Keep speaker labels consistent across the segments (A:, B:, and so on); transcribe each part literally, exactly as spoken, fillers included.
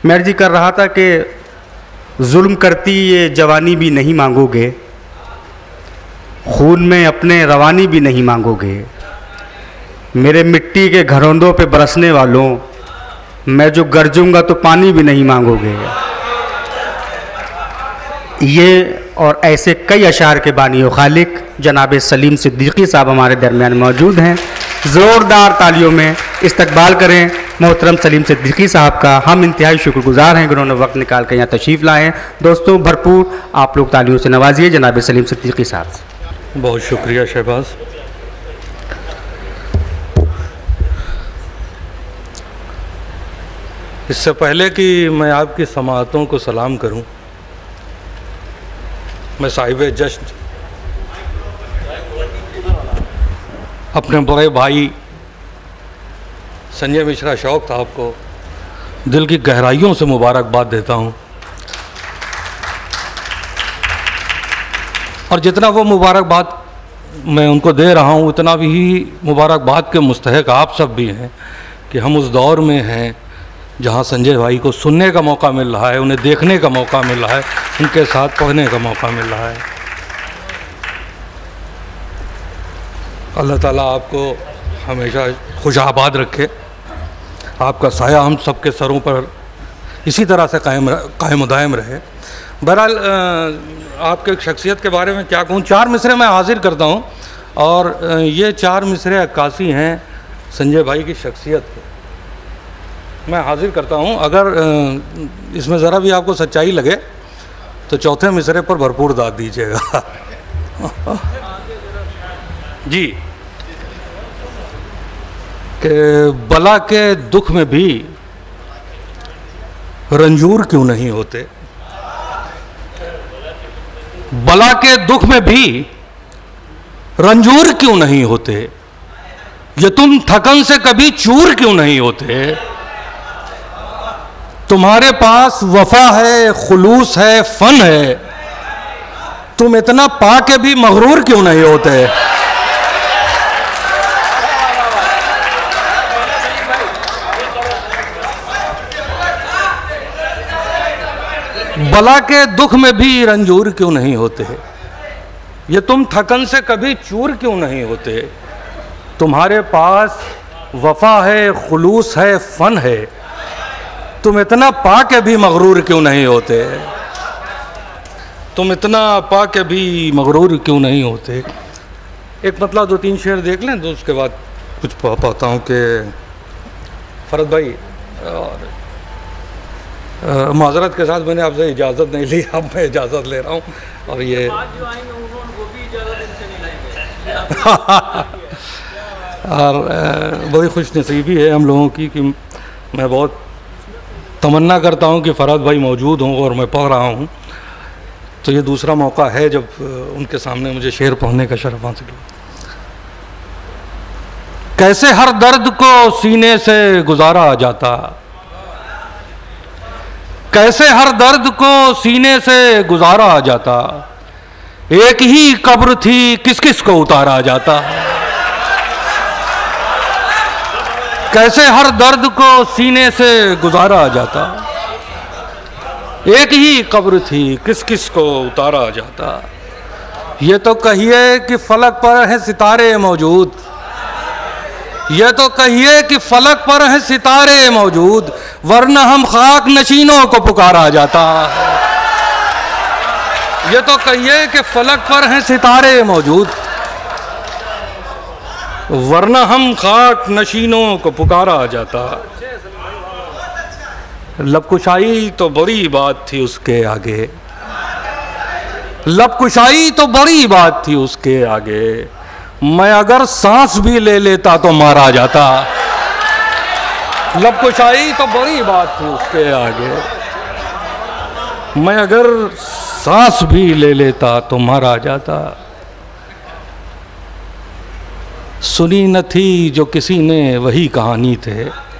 A: मैं अर्जी कर रहा था कि जुल्म करती ये जवानी भी नहीं मांगोगे, खून में अपने रवानी भी नहीं मांगोगे। मेरे मिट्टी के घरौंदों पे बरसने वालों, मैं जो गरजूंगा तो पानी भी नहीं मांगोगे। ये और ऐसे कई अशार के बानी व खालिक जनाब सलीम सिद्दीकी साहब हमारे दरमियान मौजूद हैं। ज़ोरदार तालियों में इस्तकबाल करें मोहतरम सलीम सिद्दीकी साहब का। हम इंतहाई शुक्रगुजार हैं कि उन्होंने वक्त निकाल कर यहाँ तशरीफ़ लाए हैं। दोस्तों भरपूर आप लोग तालियों से नवाजिए जनाब सलीम सिद्दीकी साहब।
B: बहुत शुक्रिया शहबाज। इससे पहले कि मैं आपकी समाअतों को सलाम करूं, मैं साहिब जश्न अपने बड़े भाई संजय मिश्रा शौक साहब को दिल की गहराइयों से मुबारकबाद देता हूं। और जितना वो मुबारकबाद मैं उनको दे रहा हूं, उतना भी मुबारकबाद के मुस्तहक आप सब भी हैं कि हम उस दौर में हैं जहां संजय भाई को सुनने का मौका मिल रहा है, उन्हें देखने का मौका मिल रहा है, उनके साथ पढ़ने का मौका मिल रहा है। अल्लाह ताला आपको हमेशा खुशाबाद रखे, आपका साया हम सबके सरों पर इसी तरह से कायम कायम दायम रहे। बहरहाल आपके शख्सियत के बारे में क्या कहूँ, चार मिसरे मैं हाजिर करता हूँ और ये चार मिसरे अक्कासी हैं संजय भाई की शख्सियत के मैं हाजिर करता हूँ। अगर इसमें ज़रा भी आपको सच्चाई लगे तो चौथे मिसरे पर भरपूर दाद दीजिएगा। जी, कि बला के दुख में भी रंजूर क्यों नहीं होते, बला के दुख में भी रंजूर क्यों नहीं होते, ये तुम थकन से कभी चूर क्यों नहीं होते, तुम्हारे पास वफा है, खुलूस है, फन है, तुम इतना पाके भी मगरूर क्यों नहीं होते। बला के दुख में भी रंजूर क्यों नहीं होते, ये तुम थकन से कभी चूर क्यों नहीं होते, तुम्हारे पास वफा है, खुलूस है, फन है, तुम इतना पा के भी मगरूर क्यों नहीं होते, तुम इतना पा के भी मगरूर क्यों नहीं होते। एक मतलब दो तीन शेर देख लें तो उसके बाद कुछ पाता हूँ कि फरद भाई और माजरत के साथ मैंने आपसे इजाज़त नहीं ली, अब मैं इजाज़त ले रहा हूँ। और ये और बड़ी खुश नसीबी है हम लोगों की कि मैं बहुत तमन्ना करता हूं कि फरहत भाई मौजूद हों और मैं पढ़ रहा हूं, तो ये दूसरा मौका है जब उनके सामने मुझे शेर पढ़ने का शरफ हासिल हो। कैसे हर दर्द को सीने से गुजारा जाता, कैसे हर दर्द को सीने से गुजारा जाता, एक ही कब्र थी किस किस को उतारा जाता, कैसे हर दर्द को सीने से गुजारा जाता, एक ही कब्र थी किस किस को उतारा जाता। ये तो कहिए कि फलक पर हैं सितारे मौजूद, ये तो कहिए कि फलक पर हैं सितारे मौजूद, वरना हम खाक नशीनों को पुकारा जाता। ये तो कहिए कि फलक पर हैं सितारे मौजूद, वरना हम खाक नशीनों को पुकारा जाता। लबकुशाई तो बड़ी बात थी उसके आगे, लबकुशाई तो बड़ी बात थी उसके आगे, मैं अगर सांस भी ले लेता तो मारा जाता। लबकुशाई तो बड़ी बात थी उसके आगे, मैं अगर सांस भी ले लेता तो मारा जाता। सुनी न थी जो किसी ने वही कहानी थे,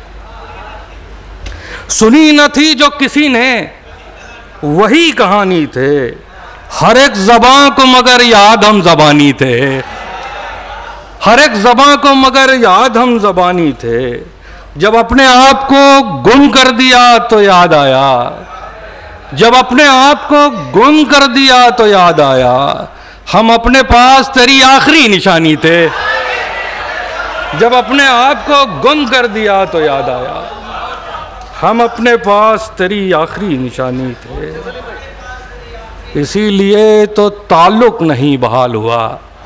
B: सुनी न थी जो किसी ने वही कहानी थे, हर एक ज़बां को मगर याद हम ज़बानी थे, हर एक ज़बां को मगर याद हम ज़बानी थे, जब अपने आप को गुम कर दिया तो याद आया, जब अपने आप को गुम कर दिया तो याद आया, हम अपने पास तेरी आखिरी निशानी थे। जब अपने आप को गुम कर दिया तो याद आया, हम अपने पास तेरी आखिरी निशानी थे। इसीलिए तो ताल्लुक नहीं बहाल हुआ,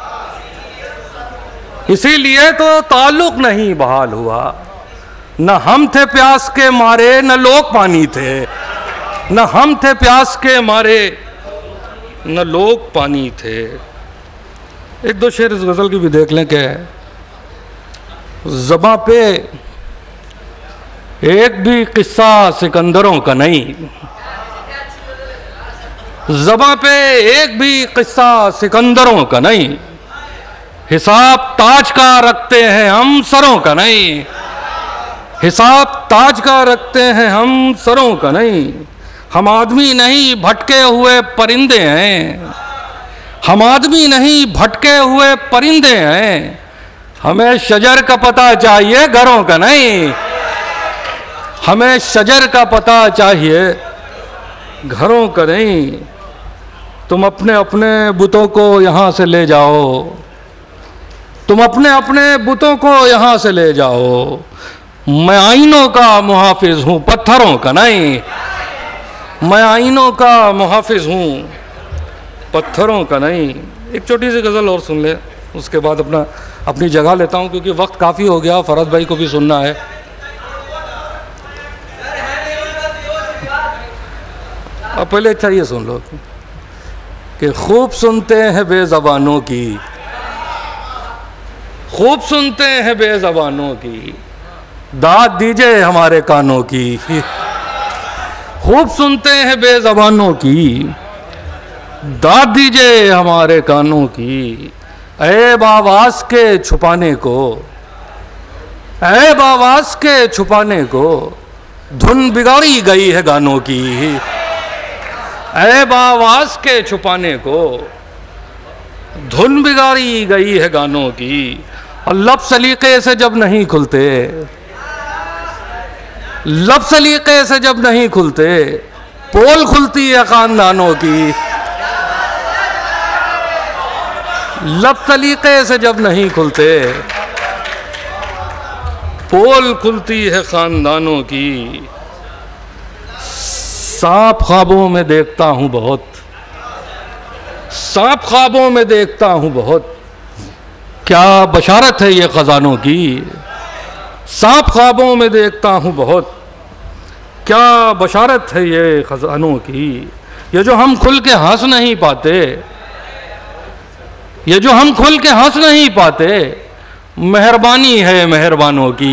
B: इसीलिए तो ताल्लुक नहीं बहाल हुआ। न हम थे प्यास के मारे न लोग पानी थे, न हम थे प्यास के मारे न लोग पानी थे। एक दो शेर इस गज़ल की भी देख लें कि ज़बां पे एक भी किस्सा सिकंदरों का नहीं, ज़बां पे एक भी किस्सा सिकंदरों का नहीं, हिसाब ताज का रखते हैं हम सरों का नहीं, हिसाब ताज का रखते हैं हम सरों का नहीं। हम आदमी नहीं भटके हुए परिंदे हैं, हम आदमी नहीं भटके हुए परिंदे हैं। हमें शजर का पता चाहिए घरों का नहीं, हमें शजर का पता चाहिए घरों का नहीं। तुम अपने अपने बुतों को यहाँ से ले जाओ, तुम अपने अपने बुतों को यहाँ से ले जाओ। मैं आईनों का मुहाफिज हूँ पत्थरों का नहीं, मैं आईनों का मुहाफिज हूँ पत्थरों का नहीं। एक छोटी सी गज़ल और सुन ले, उसके बाद अपना अपनी जगह लेता हूँ, क्योंकि वक्त काफ़ी हो गया, फरहत भाई को भी सुनना है। अब पहले अच्छा ये सुन लो कि खूब सुनते हैं बेज़बानों की, खूब सुनते हैं बेज़बानों की, दाद दीजिए हमारे कानों की। खूब सुनते हैं बेज़बानों की, दाद दीजिए हमारे कानों की। ऐब आवाज़ के छुपाने को, ऐब आवाज़ के छुपाने को, धुन बिगाड़ी गई है गानों की। ऐब आवाज़ के छुपाने को, धुन बिगाड़ी गई है गानों की। और लब सलीके से जब नहीं खुलते, लब सलीके से जब नहीं खुलते, पोल खुलती है खानदानों की। लब सलीके से जब नहीं खुलते, पोल खुलती है खानदानों की। सांप ख्वाबों में देखता हूँ बहुत, सांप ख्वाबों में देखता हूँ बहुत, क्या बशारत है ये खजानों की। सांप ख्वाबों में देखता हूँ बहुत, क्या बशारत है ये खजानों की। ये जो हम खुल के हंस नहीं पाते, ये जो हम खुल के हंस नहीं पाते, मेहरबानी है मेहरबानों की।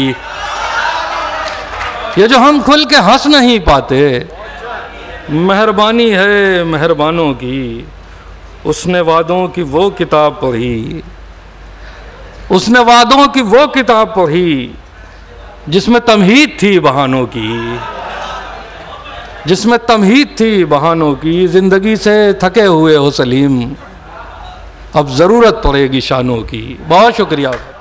B: ये जो हम खुल के हंस नहीं पाते, मेहरबानी है मेहरबानों की। उसने वादों की वो किताब पढ़ी, उसने वादों की वो किताब पढ़ी, जिसमें तमहीद थी बहानों की, जिसमें तमहीद थी बहानों की। ज़िंदगी से थके हुए हो सलीम, अब ज़रूरत पड़ेगी शानों की। बहुत शुक्रिया।